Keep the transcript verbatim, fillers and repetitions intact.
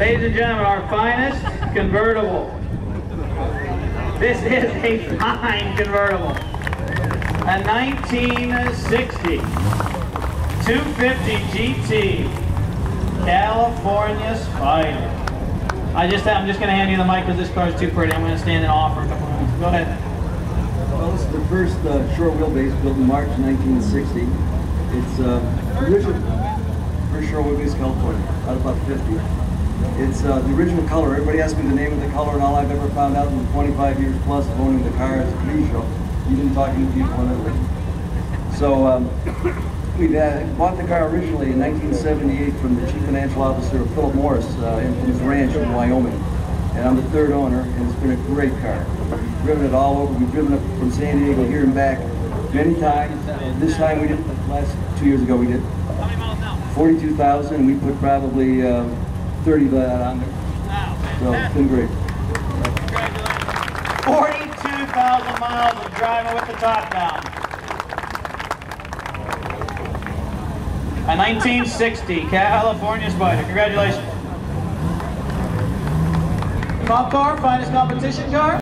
Ladies and gentlemen, our finest convertible. This is a fine convertible. A nineteen sixty two fifty G T California Spyder. I just, I'm just going to hand you the mic because this car is too pretty. I'm going to stand in awe for a couple minutes. Go ahead. Well, this is the first uh, short wheelbase built in March nineteen sixty. It's uh, original, first short wheelbase California, out of about fifty. It's uh, the original color. Everybody asks me the name of the color, and all I've ever found out in twenty-five years plus of owning the car is a T V show. You've been talking to people on it. So um, we uh, bought the car originally in nineteen seventy-eight from the chief financial officer of Philip Morris uh, in his ranch in Wyoming. And I'm the third owner, and it's been a great car. We've driven it all over. We've driven it from San Diego here and back many times. This time we did, last two years ago we did forty-two thousand. We put probably uh, thirty of that on there. So it's been great. forty-two thousand miles of driving with the top down. A nineteen sixty California Spyder. Congratulations. Concorso, finest competition car.